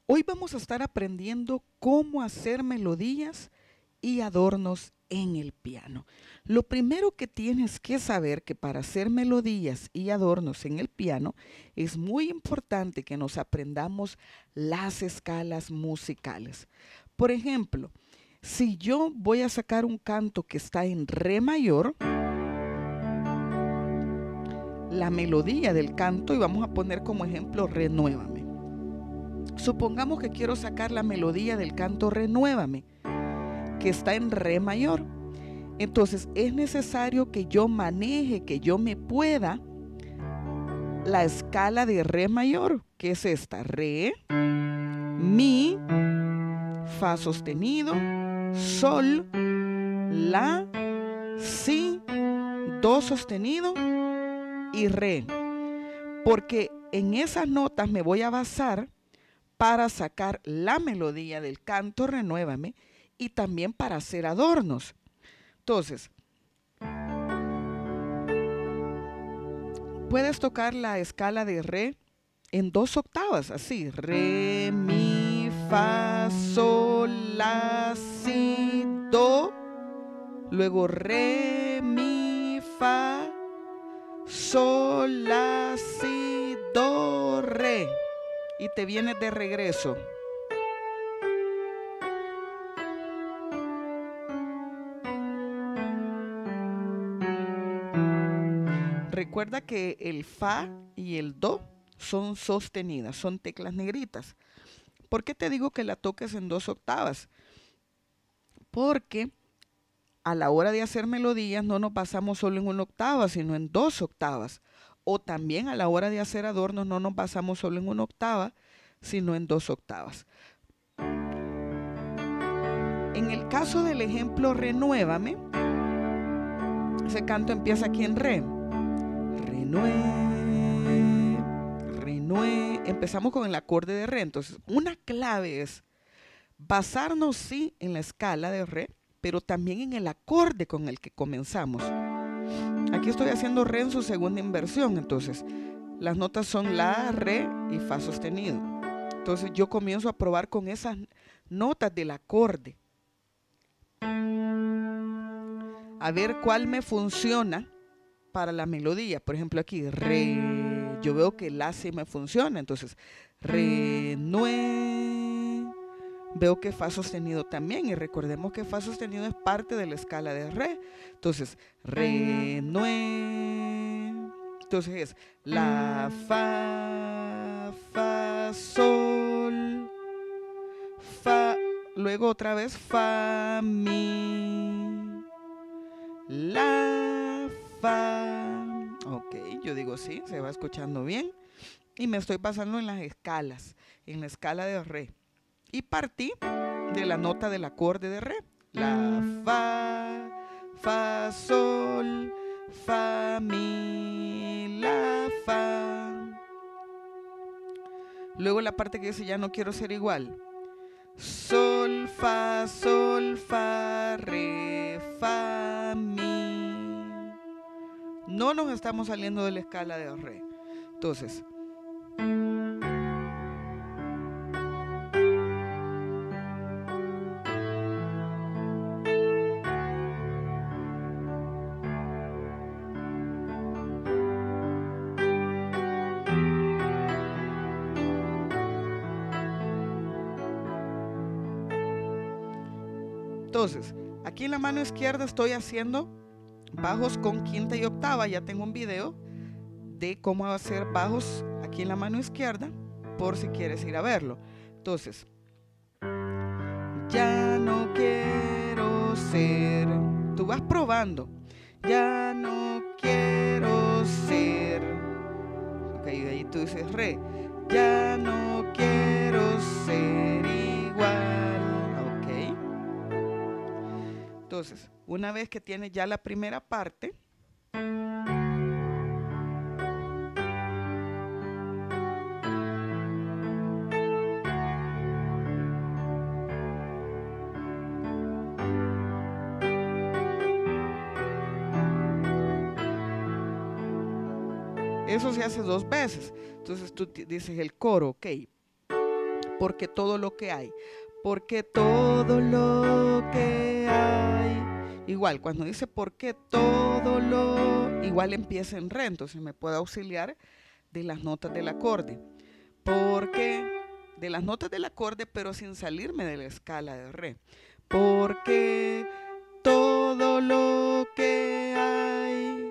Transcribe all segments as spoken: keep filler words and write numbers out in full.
Hoy vamos a estar aprendiendo cómo hacer melodías y adornos en el piano. Lo primero que tienes que saber que para hacer melodías y adornos en el piano es muy importante que nos aprendamos las escalas musicales. Por ejemplo, si yo voy a sacar un canto que está en re mayor, la melodía del canto, y vamos a poner como ejemplo Renuévame. Supongamos que quiero sacar la melodía del canto Renuévame, que está en re mayor. Entonces es necesario que yo maneje, que yo me pueda la escala de re mayor, que es esta: re, mi, fa sostenido, sol, la, si, do sostenido y re. Porque en esas notas me voy a basar para sacar la melodía del canto Renuévame y también para hacer adornos. Entonces, puedes tocar la escala de re en dos octavas, así: re, mi, fa, sol, la, si, do, luego re, mi, fa, sol, la, si, do, re, y te vienes de regreso. Recuerda que el fa y el do son sostenidas, son teclas negritas. ¿Por qué te digo que la toques en dos octavas? Porque a la hora de hacer melodías no nos basamos solo en una octava, sino en dos octavas. O también a la hora de hacer adornos no nos basamos solo en una octava, sino en dos octavas. En el caso del ejemplo Renuévame, ese canto empieza aquí en re. Renue, renue. Empezamos con el acorde de re. Entonces, una clave es basarnos, sí, en la escala de re, pero también en el acorde con el que comenzamos. Aquí estoy haciendo re en su segunda inversión. Entonces, las notas son la, re y fa sostenido. Entonces, yo comienzo a probar con esas notas del acorde, a ver cuál me funciona para la melodía. Por ejemplo, aquí re, yo veo que la sí me funciona, entonces re, nue, veo que fa sostenido también, y recordemos que fa sostenido es parte de la escala de re. Entonces re, nue, entonces es la, fa, fa, sol, fa, luego otra vez fa, mi, la, fa. Ok, yo digo sí, se va escuchando bien. Y me estoy basando en las escalas, en la escala de re. Y partí de la nota del acorde de re. La, fa, fa, sol, fa, mi, la, fa. Luego la parte que dice ya no quiero ser igual. Sol, fa, sol, fa, re, fa, mi. No nos estamos saliendo de la escala de re. Entonces, entonces, aquí en la mano izquierda estoy haciendo bajos con quinta y octava. Ya tengo un video de cómo hacer bajos aquí en la mano izquierda, por si quieres ir a verlo. Entonces, ya no quiero ser. Tú vas probando. Ya no quiero ser. Ok, de ahí tú dices re. Ya no quiero ser igual. Ok. Entonces, una vez que tienes ya la primera parte, eso se hace dos veces. Entonces tú dices el coro, ok. porque todo lo que hay, porque todo lo que hay. Igual, cuando dice porque todo lo, igual empieza en re, entonces me puedo auxiliar de las notas del acorde. Porque, de las notas del acorde, pero sin salirme de la escala de re. Porque todo lo que hay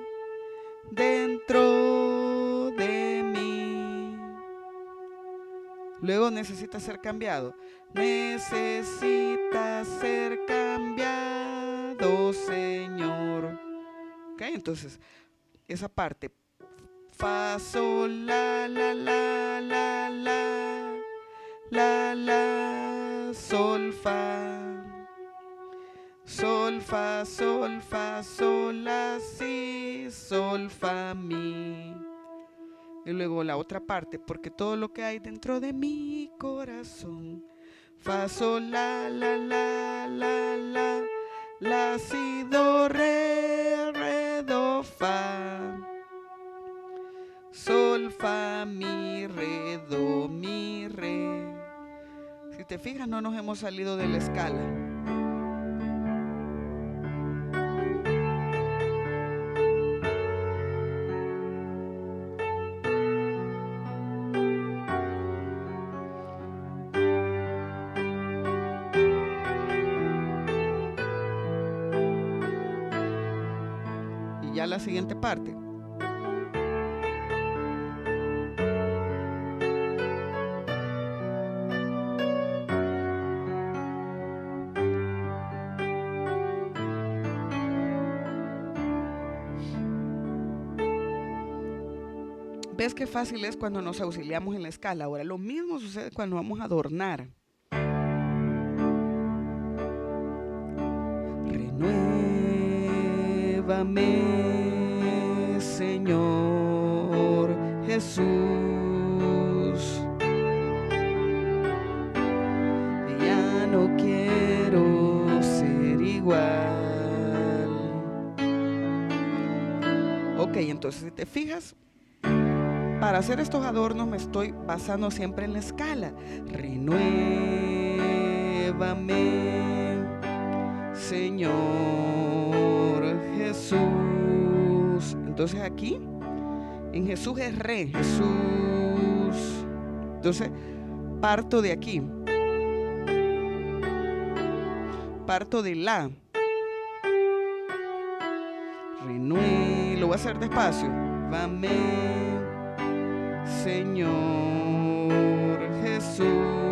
dentro de mí. Luego necesita ser cambiado. Necesita ser cambiado, Señor. Ok, entonces, esa parte. Fa, sol, la, la, la, la, la, la, la, sol, fa. Sol, fa, sol, fa, sol, la, si, sol, fa, mi. Y luego la otra parte, porque todo lo que hay dentro de mi corazón. Fa, sol, la, la, la, la, la, la, si, do, re, re, do, fa. Sol, fa, mi, re, do, mi, re. Si te fijas, no nos hemos salido de la escala. Ya la siguiente parte. ¿Ves qué fácil es cuando nos auxiliamos en la escala? Ahora, lo mismo sucede cuando vamos a adornar. Renuévame, Señor Jesús. Ya no quiero ser igual. Ok, entonces si te fijas, para hacer estos adornos me estoy basando siempre en la escala. Renuévame, Señor Jesús. Entonces aquí, en Jesús es re, Jesús. Entonces, parto de aquí. Parto de la. Renué, lo voy a hacer despacio. Vame, Señor Jesús.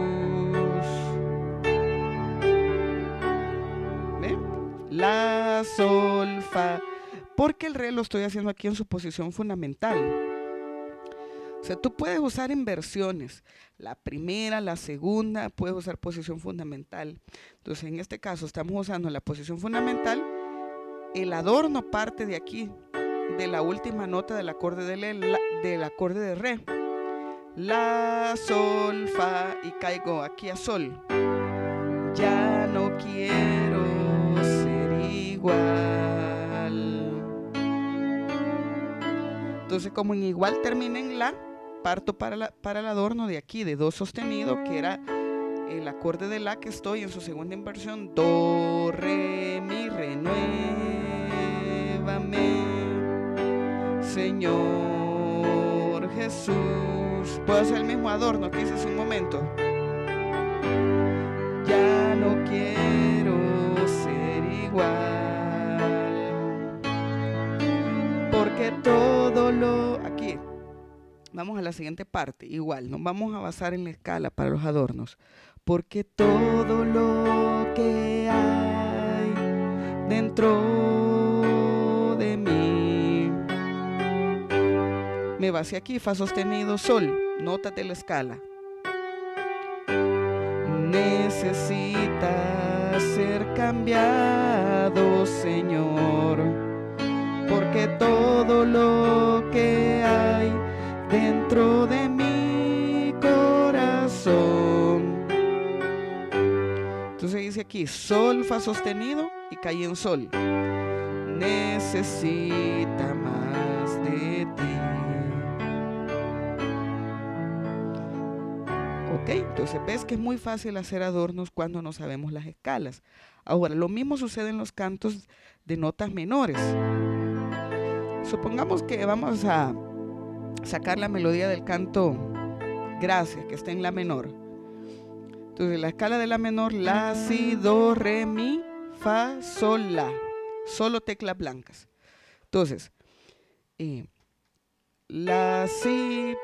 ¿Ven? La, sol, fa. Porque el re lo estoy haciendo aquí en su posición fundamental. O sea, tú puedes usar inversiones. La primera, la segunda, puedes usar posición fundamental. Entonces, en este caso, estamos usando la posición fundamental. El adorno parte de aquí, de la última nota del acorde de, le, la, del acorde de re. La, sol, fa, y caigo aquí a sol. Ya no quiero ser igual. Entonces, como en igual termina en la, parto para, la, para el adorno de aquí, de do sostenido, que era el acorde de la que estoy en su segunda inversión. Do, re, mi, renuévame, Señor Jesús. Puedo hacer el mismo adorno que hice hace un momento. Ya no quiero ser igual, porque todo lo... Aquí, vamos a la siguiente parte. Igual, nos vamos a basar en la escala para los adornos. Porque todo lo que hay dentro de mí. Me basé aquí, fa sostenido, sol, notas de la escala. Necesita ser cambiado, Señor, porque todo lo que hay dentro de mi corazón. Entonces dice aquí, sol, fa sostenido y caí en sol. Necesita más de ti. Ok, Entonces ves que es muy fácil hacer adornos cuando no sabemos las escalas. Ahora, lo mismo sucede en los cantos de notas menores. Supongamos que vamos a sacar la melodía del canto Gracias, que está en la menor. Entonces la escala de la menor, la, si, do, re, mi, fa, sol, la. Solo teclas blancas. Entonces, eh, la, si,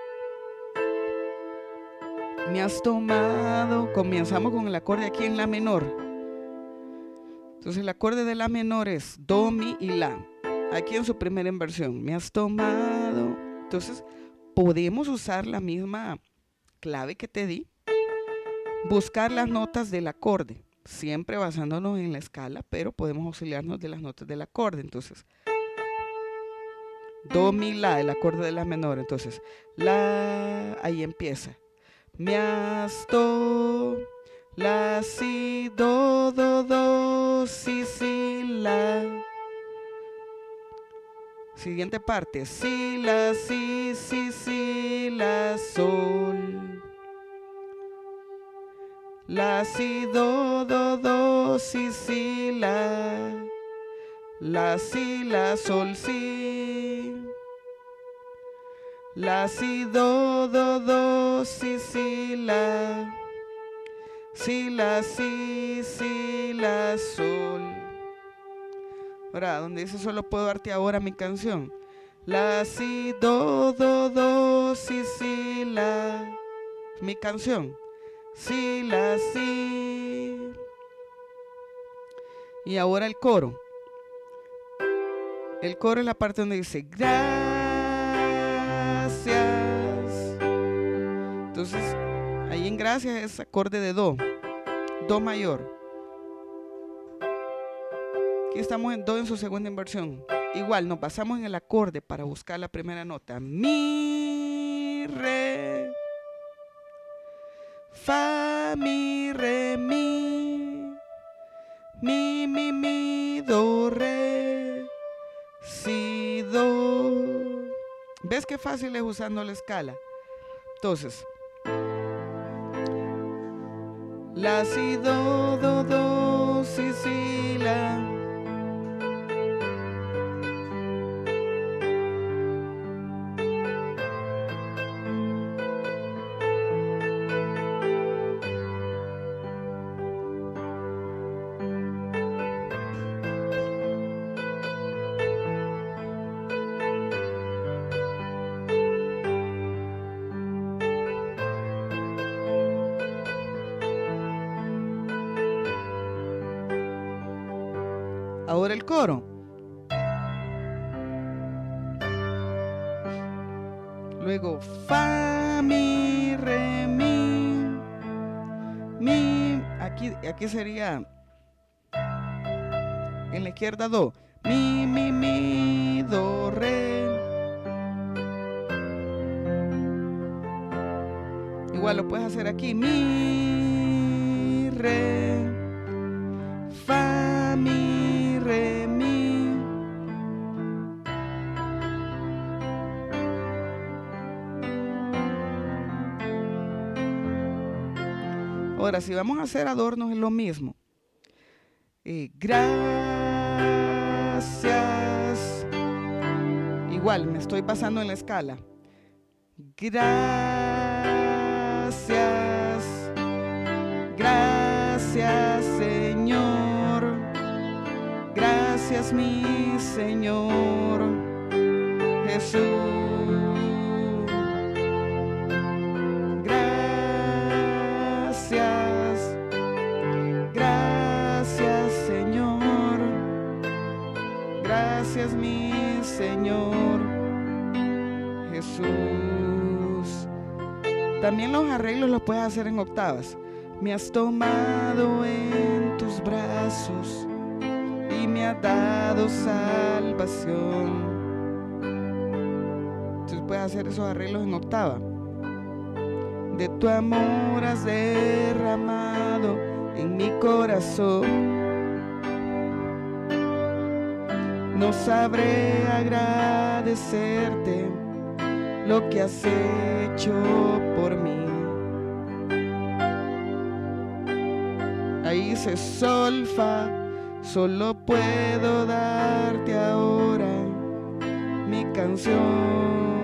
me has tomado. Comenzamos con el acorde aquí en la menor. Entonces el acorde de la menor es do, mi y la. Aquí en su primera inversión, me has tomado. Entonces podemos usar la misma clave que te di, buscar las notas del acorde, siempre basándonos en la escala, pero podemos auxiliarnos de las notas del acorde. Entonces, do, mi, la, el acorde de la menor. Entonces, la, ahí empieza. Me has to, la, si, do, do, do, si, si, la. Siguiente parte, si, la, si, si, si, la, sol. La, si, do, do, do, si, si, la. La, si, la, sol, si. La, si, do, do, do, si, si, la. Si, la, si, si, la, sol. Ahora, donde dice solo puedo darte ahora mi canción. La, si, do, do, do, si, si, la. Mi canción. Si, la, si. Y ahora el coro. El coro es la parte donde dice gracias. Entonces, ahí en gracias es acorde de do. Do mayor. Aquí estamos en do en su segunda inversión. Igual nos basamos en el acorde para buscar la primera nota. Mi, re, fa, mi, re, mi, mi, mi, mi, do, re, si, do. ¿Ves qué fácil es usando la escala? Entonces, la, si, do, do, do, si, si, la. Ahora el coro. Luego fa, mi, re, mi, mi. Aquí, aquí sería en la izquierda do. Mi, mi, mi, do, re. Igual lo puedes hacer aquí. Mi, re, fa, mi, re, mi. Ahora, si vamos a hacer adornos es lo mismo. Eh, gracias. Igual, me estoy basando en la escala. Gracias. Gracias, Señor. Gracias, mi Señor Jesús. Gracias. Gracias, Señor. Gracias, mi Señor Jesús. También los arreglos los puedes hacer en octavas. Me has tomado en tus brazos y me has dado salvación. Entonces puedes hacer esos arreglos en octava. De tu amor has derramado en mi corazón. No sabré agradecerte lo que has hecho por mí. Ahí dice sol, fa, solo puedo darte ahora mi canción.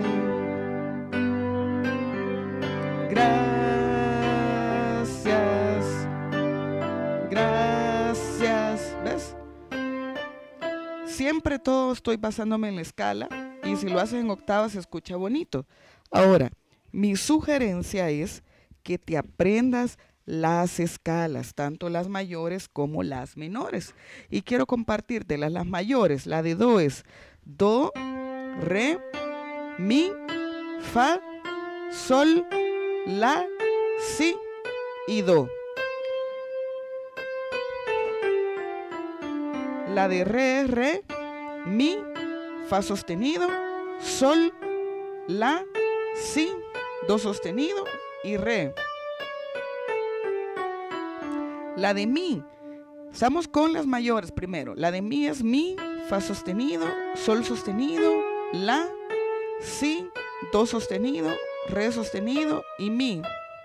Gracias, gracias. ¿Ves? Siempre todo estoy basándome en la escala y si lo haces en octava se escucha bonito. Ahora, mi sugerencia es que te aprendas las escalas, tanto las mayores como las menores. Y quiero compartirte las, las mayores. La de do es do, re, mi, fa, sol, la, si y do. La de re es re, mi, fa sostenido, sol, la, si, do sostenido y re. La de mi, estamos con las mayores primero. La de mi es mi, fa sostenido, sol sostenido, la, si, do sostenido, re sostenido y mi.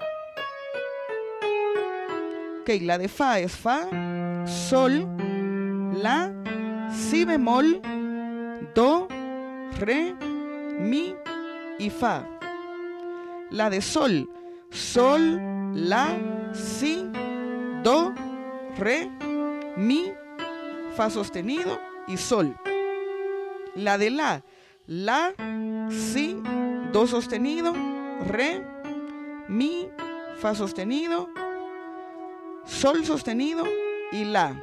Ok, la de fa es fa, sol, la, si bemol, do, re, mi y fa. La de sol, sol, la, si, do, re, mi, fa sostenido y sol. La de la, la, si, do sostenido, re, mi, fa sostenido, sol sostenido y la.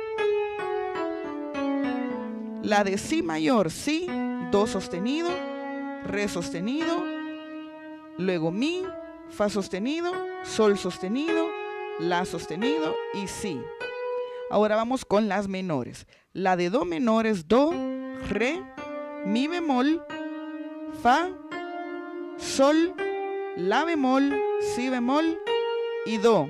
La de si mayor, si, do sostenido, re sostenido, luego mi, fa sostenido, sol sostenido, la sostenido y si. Ahora vamos con las menores. La de do menor es do, re, mi bemol, fa, sol, la bemol, si bemol y do.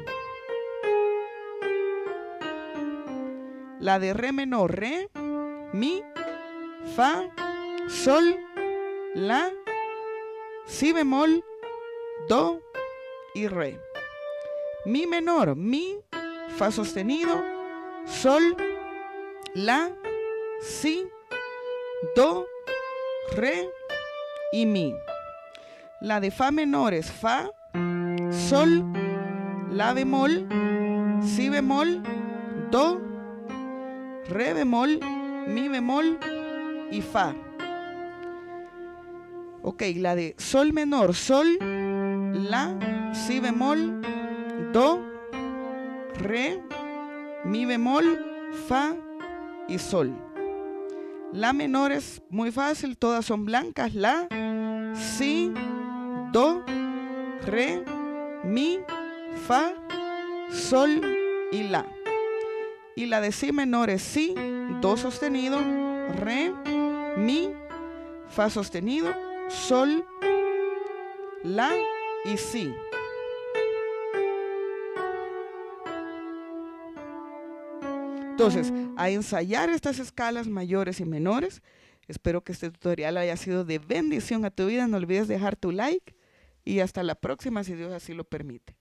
La de re menor, re, mi, fa, sol, la, si bemol, do y re. Mi menor, mi, fa sostenido, sol, la, si, do, re y mi. La de fa menor es fa, sol, la bemol, si bemol, do, re bemol, mi bemol y fa. Ok, la de sol menor, sol, la, si bemol, do, re, mi bemol, fa y sol. La menor es muy fácil, todas son blancas. La, si, do, re, mi, fa, sol y la. Y la de si menor es si, do sostenido, re, mi, fa sostenido, sol, la y si. Entonces, a ensayar estas escalas mayores y menores. Espero que este tutorial haya sido de bendición a tu vida. No olvides dejar tu like y hasta la próxima si Dios así lo permite.